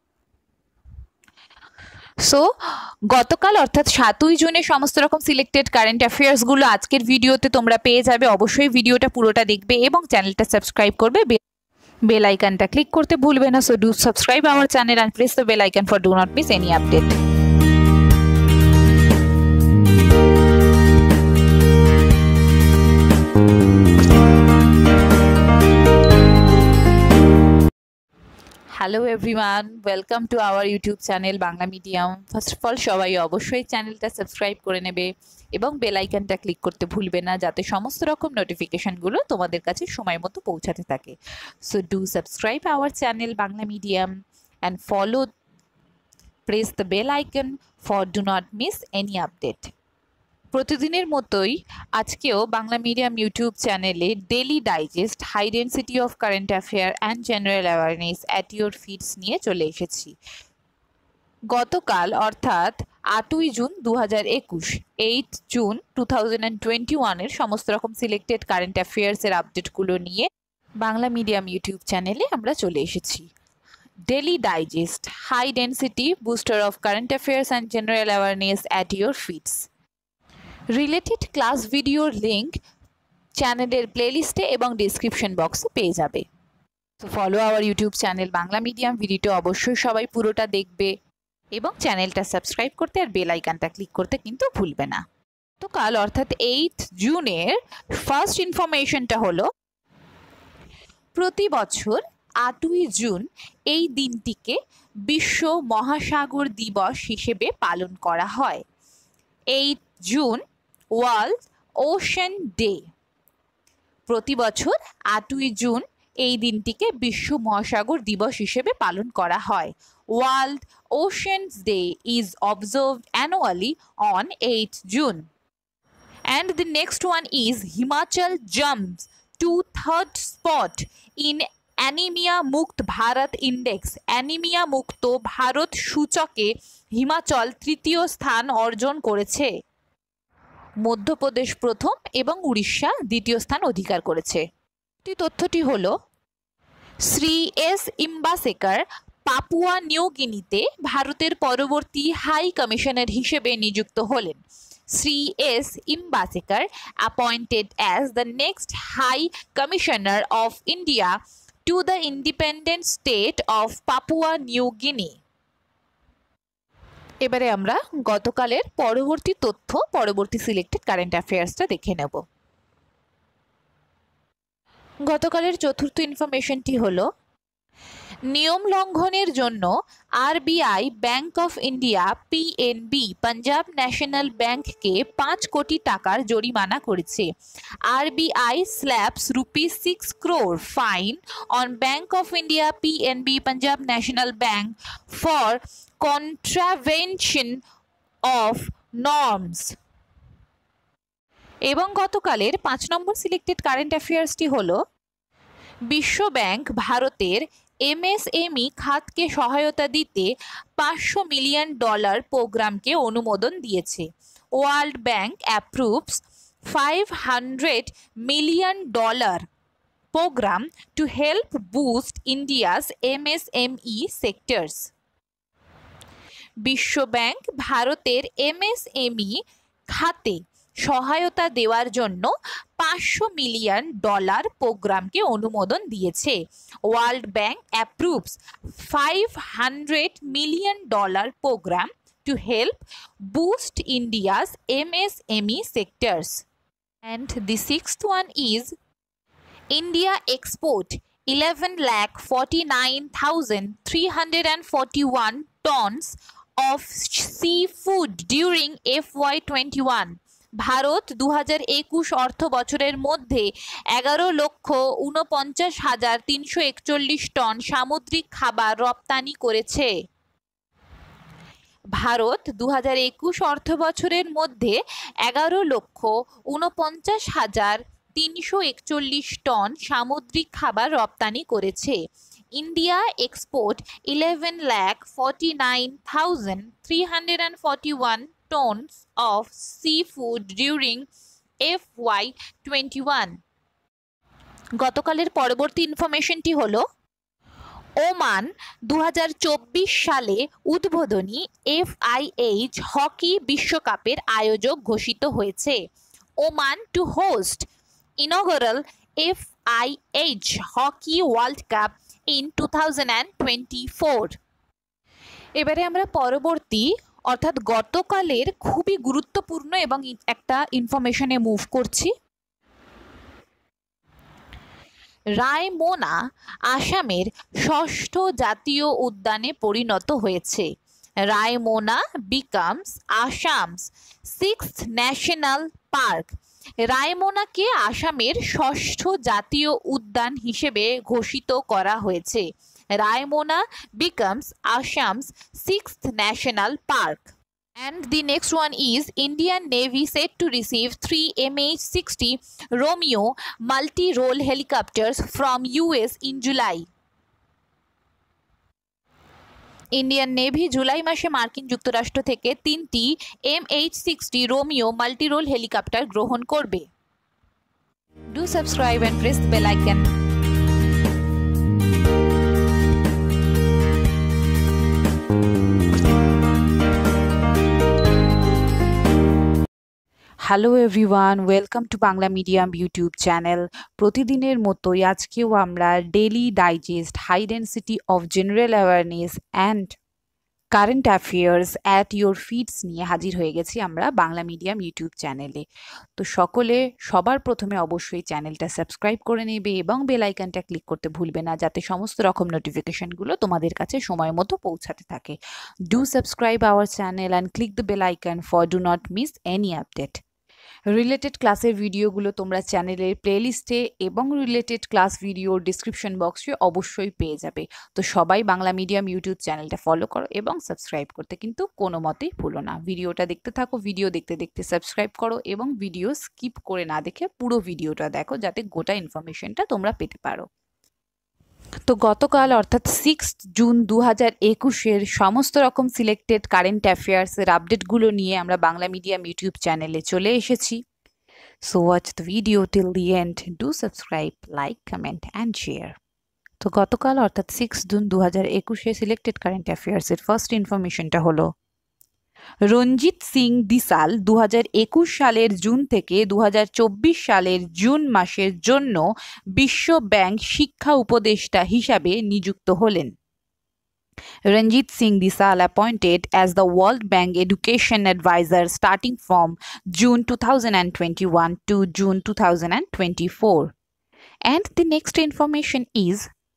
So গতকাল অর্থাৎ 7ই জুনে সমস্ত রকম সিলেক্টেড কারেন্ট অ্যাফেয়ার্সগুলো আজকের ভিডিওতে তোমরা পেয়ে যাবে। অবশ্যই ভিডিওটা পুরোটা দেখবে এবং চ্যানেলটা সাবস্ক্রাইব করবে। বেল আইকনটা ক্লিক করতে ভুলবে না। So do subscribe our channel and press the bell icon for do not miss any update. Hello everyone, welcome to our YouTube channel Bangla medium. First of all সবাই অবশ্যই চ্যানেলটা সাবস্ক্রাইব করে নেবে এবং বেল আইকনটা ক্লিক করতে ভুলবে না, যাতে সমস্ত রকম নোটিফিকেশনগুলো তোমাদের কাছে সময় মতো পৌঁছাতে থাকে। So do subscribe our channel Bangla medium and follow, press the bell icon for do not miss any update. প্রতিদিনের মতোই আজকেও বাংলা মিডিয়াম ইউটিউব চ্যানেলে daily digest high density of current affair and general awareness at your feeds নিয়ে চলে এসেছি। গতকাল অর্থাৎ 8ই জুন 2021, 8 জুন 2021-এর সমস্ত রকম সিলেক্টেড কারেন্ট অ্যাফেয়ার্সের আপডেটগুলো নিয়ে বাংলা মিডিয়াম ইউটিউব চ্যানেলে আমরা চলে এসেছি। Daily digest high density booster of current affairs and general awareness at your feeds. Related class ভিডিওর লিঙ্ক চ্যানেলের প্লেলিস্টে এবং ডিসক্রিপশন বক্সে পেয়ে যাবে। তো follow our YouTube channel Bangla medium. ভিডিওটা অবশ্যই সবাই পুরোটা দেখবে এবং চ্যানেলটা সাবস্ক্রাইব করতে আর বেল আইকনটা ক্লিক করতে কিন্তু ভুলবে না। তো কাল অর্থাৎ 8 জুনের ফার্স্ট ইনফরমেশনটা হলো, প্রতি বছর 8ই জুন এই দিনটিকে বিশ্ব মহাসাগর দিবস হিসেবে পালন করা হয়। 8 জুন ওয়ার্ল্ড ওশেন ডে। প্রতি বছর 8ই জুন এই দিনটিকে বিশ্ব মহাসাগর দিবস হিসেবে পালন করা হয়। World oceans day is observed annually on 8 June. And the next one is Himachal jumps to third spot in anaemia মুক্ত ভারত ইন্ডেক্স। অ্যানিমিয়া মুক্ত ভারত সূচকে হিমাচল তৃতীয় স্থান অর্জন করেছে। মধ্যপ্রদেশ প্রথম এবং উড়িষ্যা দ্বিতীয় স্থান অধিকার করেছে। তথ্যটি হল, Shri S Inbasekar Papua New গিনিতে ভারতের পরবর্তী হাই কমিশনার হিসেবে নিযুক্ত হলেন। Sri S. Imbasekar appointed as the next High Commissioner of India to the independent state of Papua New Guinea. এবারে আমরা গতকালের পরবর্তী তথ্য, পরবর্তী সিলেক্টেড কারেন্ট অ্যাফেয়ার্সটা দেখে নেব। গতকালের চতুর্থ ইনফরমেশনটি হলো, নিয়ম লঙ্ঘনের জন্য RBI bank of India PNB Punjab national ব্যাংককে 5 কোটি টাকার জরিমানা করেছে। RBI slaps ₹6 crore fine on bank of India PNB Punjab national bank for contravention of norms. এবং গতকালের 5 নম্বর সিলেক্টেড কারেন্ট অ্যাফেয়ার্সটি হলো, বিশ্ব ব্যাংক ভারতের এমএসএমই খাতকে সহায়তা দিতে $500 মিলিয়ন প্রোগ্রামকে অনুমোদন দিয়েছে। World bank approves $500 million program to help boost India's MSME sectors. বিশ্ব ব্যাংক ভারতের এমএসএমই খাতে সহায়তা দেওয়ার জন্য $500 মিলিয়ন প্রোগ্রামকে অনুমোদন দিয়েছে। World bank approves $500 million program to help boost India's MSME sectors. And the sixth one is, India export 11,49,341 tons of seafood during FY21. Bharat 2021 অর্থ বছরের মধ্যে 11,49,341 টন সামুদ্রিক খাবার রপ্তানি করেছে। ভারত 2021 অর্থ বছরের মধ্যে 11,49,341 টন সামুদ্রিক খাবার রপ্তানি করেছে। India export 11,49,341 tons of seafood during FY21. গতকালের পরবর্তী ইনফরমেশনটি হলো, ওমান 2024 সালে উদ্বোধনী FIH হকি বিশ্বকাপের আয়োজক ঘোষিত হয়েছে। Oman to host inaugural FIH hockey world cup in 2024। এবারে আমরা পরবর্তী অর্থাৎ গতকালের খুবই গুরুত্বপূর্ণ এবং একটা ইনফরমেশনে মুভ করছি। রায়মোনা আসামের 6ষ্ঠ জাতীয় উদ্যানে পরিণত হয়েছে। Raimona becomes Assam's 6th national park. রায়মোনাকে আসামের 6ষ্ঠ জাতীয় উদ্যান হিসেবে ঘোষিত করা হয়েছে। রায়মোনা becomes Assam's 6th national park. And the next one is Indian Navy set to receive 3 MH-60 Romeo multi-role helicopters from US in July. Indian navy July মাসে মার্কিন যুক্তরাষ্ট্র থেকে 3টি MH-60 রোমিও মাল্টিরোল হেলিকপ্টার গ্রহণ করবে। Do subscribe and press the bell icon. Hello everyone, welcome to Bangla medium YouTube channel. প্রতিদিনের মতোই আজকেও আমরা daily digest high density of general awareness and current affairs at your feeds নিয়ে হাজির হয়ে গেছি আমরা বাংলা মিডিয়াম ইউটিউব চ্যানেলে। তো সবার প্রথমে অবশ্যই চ্যানেলটা সাবস্ক্রাইব করে নেবে এবং বেল আইকনটা ক্লিক করতে ভুলবে না, যাতে সমস্ত রকম নোটিফিকেশনগুলো তোমাদের কাছে সময় মতো পৌঁছাতে থাকে। Do subscribe our channel and click the bell icon for do not miss any update. Related ক্লাসের ভিডিওগুলো তোমরা চ্যানেলের প্লেলিস্টে এবং রিলেটেড ক্লাস ভিডিওর ডিসক্রিপশন বক্সে অবশ্যই পেয়ে যাবে। তো সবাই বাংলা মিডিয়াম ইউটিউব চ্যানেলটা ফলো করো এবং সাবস্ক্রাইব করতে কিন্তু কোনো মতেই ভুলো না। ভিডিওটা দেখতে থাকো, ভিডিও দেখতে দেখতে সাবস্ক্রাইব করো এবং ভিডিও স্কিপ করে না দেখে পুরো ভিডিওটা দেখো, যাতে গোটা ইনফরমেশনটা তোমরা পেতে পারো। তো গতকাল অর্থাৎ 6 জুন 2021-এর সমস্ত রকম সিলেক্টেড কারেন্ট অ্যাফেয়ার্সের আপডেটগুলো নিয়ে আমরা বাংলা মিডিয়াম ইউটিউব চ্যানেলে চলে এসেছি। So watch the video till the end, do subscribe, like, comment and share. তো গতকাল অর্থাৎ 6 জুন 2021-এ সিলেক্টেড কারেন্ট অ্যাফেয়ার্সের ফার্স্ট ইনফরমেশনটা হলো রঞ্জিত সিং দিসাল 2021 সালের জুন থেকে 2024 সালের জুন মাসের জন্য বিশ্ব ব্যাংক শিক্ষা উপদেষ্টা হিসাবে নিযুক্ত হলেন। Ranjit Singh Disal appointed as the World Bank Education Advisor starting from June 2021 to June 2024. And the next information is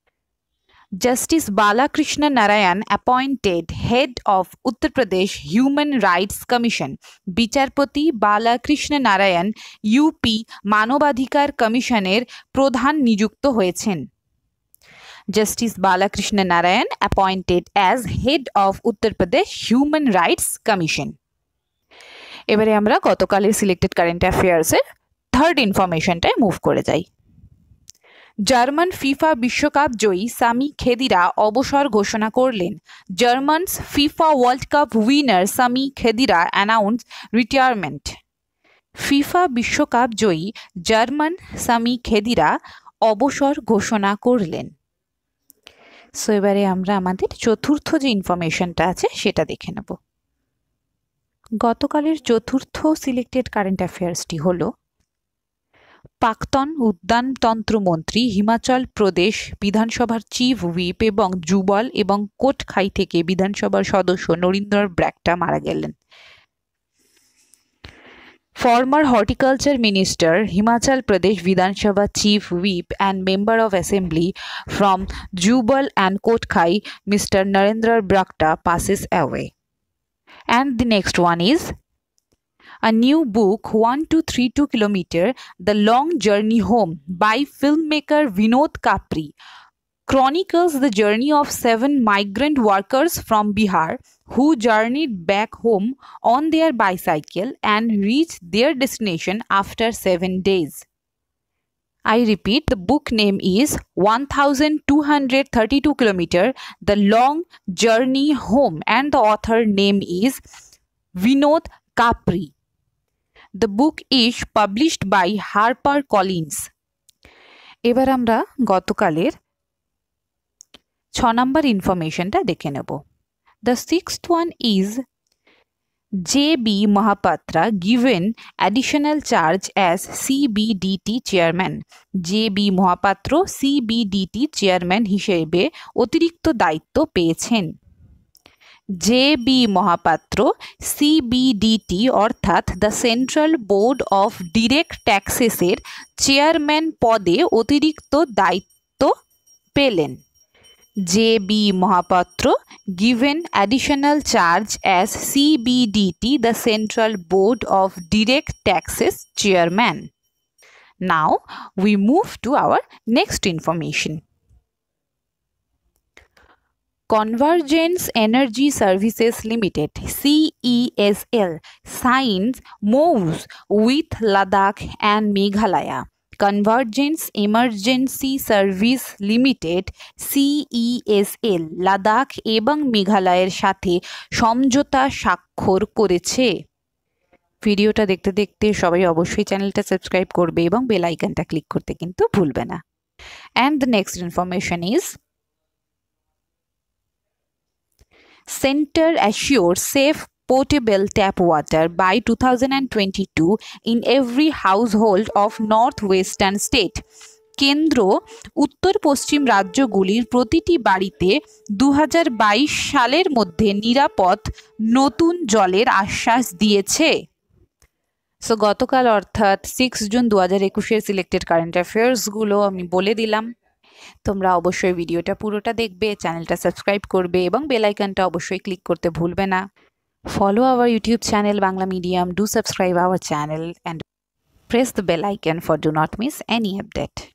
Justice Balakrishna Narayan appointed head of Uttar Pradesh Human Rights Commission. বিচারপতি বালাকৃষ্ণ নারায়ণ ইউপি মানবাধিকার কমিশনের প্রধান নিযুক্ত হয়েছেন। Justice Balakrishna Narayan appointed as head of Uttar Pradesh Human Rights Commission. এবারে আমরা গতকালের সিলেক্টেড কারেন্ট অ্যাফেয়ার্সের থার্ড ইনফরমেশনটায় মুভ করে যাই। জার্মান ফিফা বিশ্বকাপ জয়ী সামি খেদিরা অবসর ঘোষণা করলেন। জার্মানস FIFA world cup winner Sami Khedira announce retirement. FIFA বিশ্বকাপ জয়ী জার্মান সামি খেদিরা অবসর ঘোষণা করলেন। সো এবারে আমরা আমাদের চতুর্থ যে ইনফরমেশনটা আছে সেটা দেখে নেব। গতকালের চতুর্থ সিলেক্টেড কারেন্ট অ্যাফেয়ার্সটি হলো প্রাক্তন উদ্যানতন্ত্র মন্ত্রী, হিমাচল প্রদেশ বিধানসভার চিফ হুইপ এবং যুবল এবং কোটখাই থেকে বিধানসভার সদস্য নরিন্দর ব্র্যাকটা মারা গেলেন। Former Horticulture Minister, Himachal Pradesh Vidhan Sabha Chief Whip and Member of Assembly from Jubal and Kotkai, Mr. Narendra Brakta passes away. And the next one is a new book, 1232 Kilometer, The Long Journey Home by filmmaker Vinod Kapri chronicles the journey of 7 migrant workers from Bihar who journeyed back home on their bicycle and reached their destination after 7 days. I repeat, the book name is 1232 Kilometer, The Long Journey Home, and the author name is Vinod Kapri. The book is published by HarperCollins. এবার আমরা গতকালের 6 নম্বর ইনফরমেশনটা দেখে নেব। The sixth one is J.B. Mohapatra given additional charge as CBDT chairman. J.B. Mohapatra CBDT chairman হিসেবে অতিরিক্ত দায়িত্ব পেয়েছেন। J.B. মহাপাত্র CBDT অর্থাৎ the central board of direct ট্যাক্সেসের চেয়ারম্যান পদে অতিরিক্ত দায়িত্ব পেলেন। J.B. Mohapatra given additional charge as CBDT, the Central Board of Direct Taxes Chairman. Now we move to our next information. Convergence Energy Services Limited CESL signs MOUs with Ladakh and Meghalaya. Convergence Emergency Service Limited CESL Ladakh এবং মেঘালয়ের সাথে সমঝোতা স্বাক্ষর করেছে। ভিডিওটা দেখতে দেখতে সবাই অবশ্যই চ্যানেলটা সাবস্ক্রাইব করবে এবং বেল আইকনটা ক্লিক করতে কিন্তু ভুলবে না। And the next information is Center assures safe potable tap water by 2022 in every household of northwestern state. কেন্দ্র উত্তর পশ্চিম রাজ্যগুলির প্রতিটি বাড়িতে 2022 সালের মধ্যে নিরাপদ নতুন জলের আশ্বাস দিয়েছে। সো গতকাল অর্থাৎ 6 জুন 2021-এর সিলেক্টেড কারেন্ট অ্যাফেয়ার্সগুলো আমি বলে দিলাম। তোমরা অবশ্যই ভিডিওটা পুরোটা দেখবে, চ্যানেলটা সাবস্ক্রাইব করবে এবং বেল আইকনটা অবশ্যই ক্লিক করতে ভুলবে না। Follow our YouTube channel Bangla medium, do subscribe our channel and press the bell icon for do not miss any update.